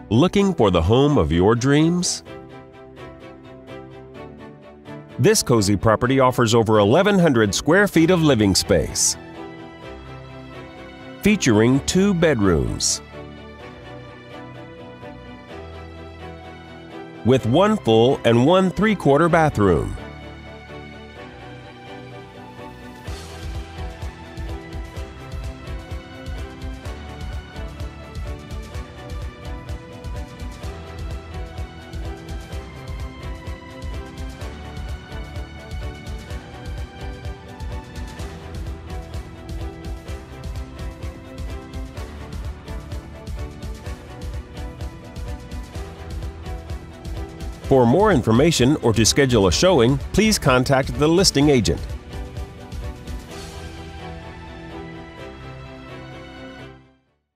Looking for the home of your dreams? This cozy property offers over 1,100 square feet of living space, featuring 2 bedrooms with 1 full and 1 3/4 bathroom. For more information or to schedule a showing, please contact the listing agent.